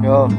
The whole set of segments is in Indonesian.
Yo.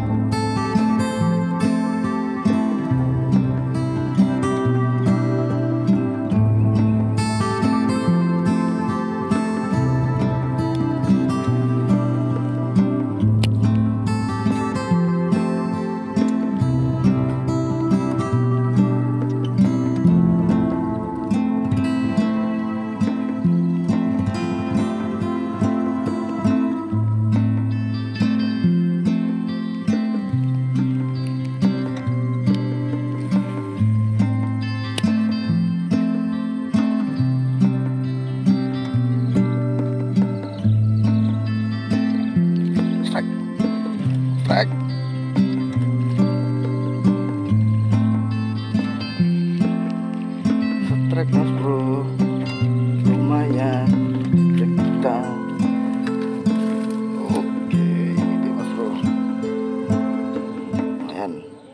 Strike. Strike mas bro, lumayan strike kita. Oke, ini dia mas bro, lumayan.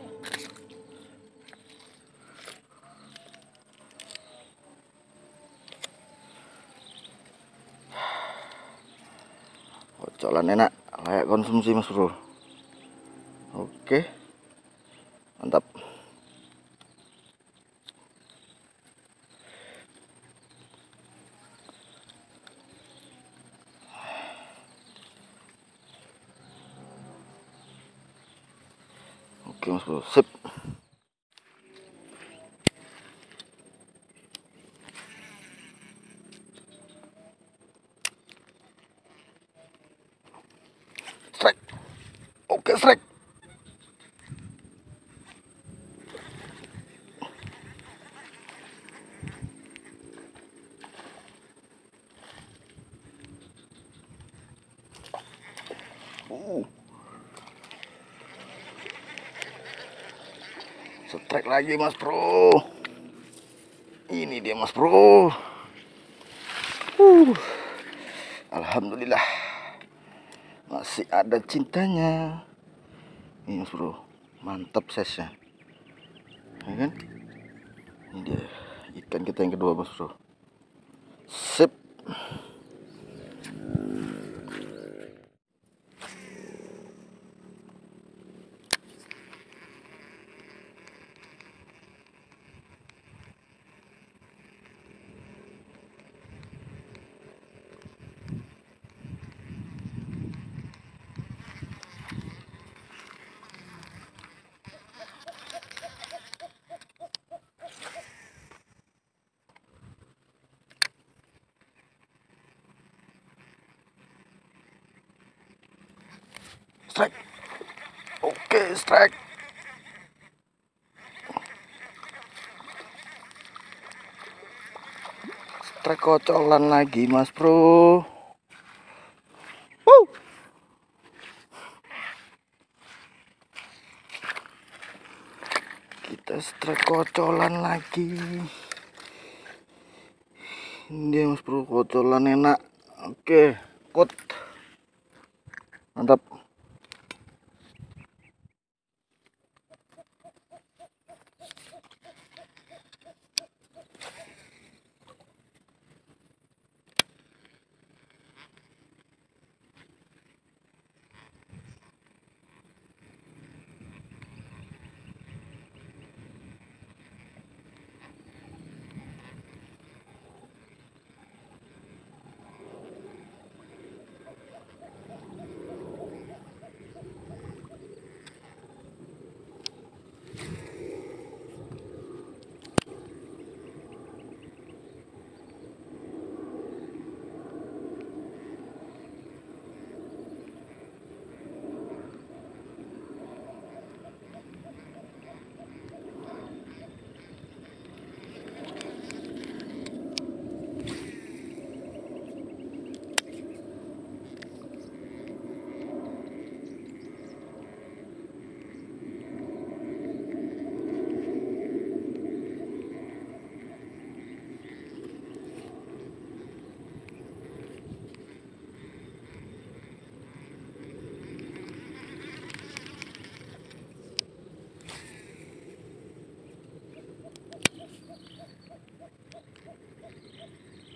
Kocolan enak, layak konsumsi mas bro. Oke, mantap. Oke mas bro, sip. Strike. Oke, strike. Strike lagi mas bro. Ini dia mas bro. Alhamdulillah masih ada cintanya. Ini mas bro, mantap size-nya, ya kan? Ini dia ikan kita yang kedua mas bro. Sip. Strike. Oke, strike. Strike kocolan lagi mas bro. Kita strike kocolan lagi. Ini dia mas bro, kocolan enak. Oke, kut. Mantap.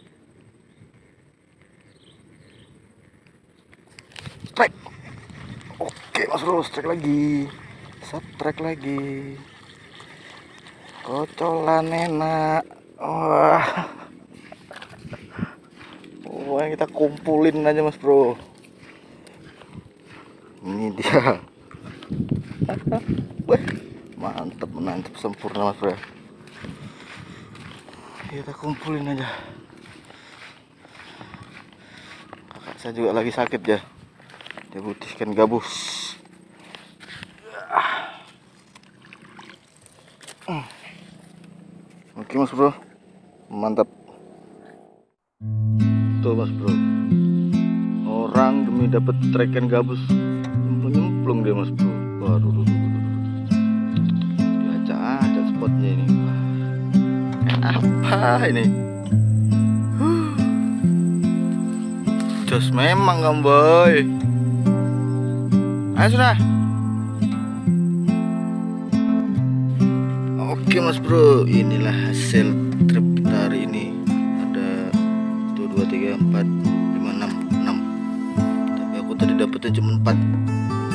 Strike. Oke mas bro, strike lagi. Strike lagi. Kocolan enak. Wah. Wah, kita kumpulin aja mas bro. Ini dia. Wah, mantap sempurna mas bro. Kita kumpulin aja. Kakak saya juga lagi sakit ya. Dia butuh ikan gabus. Oke mas bro, mantap. Tuh mas bro, orang demi dapat ikan gabus nyemplung dia mas bro. Waduh, diacak-acak spotnya ini. Apa ini? Jos memang kan boy. Ayo sudah. Oke mas bro, inilah hasil trip kita hari ini. Ada 1, 2, 3, 4, 5, 6. Tapi aku tadi dapetnya cuma 4.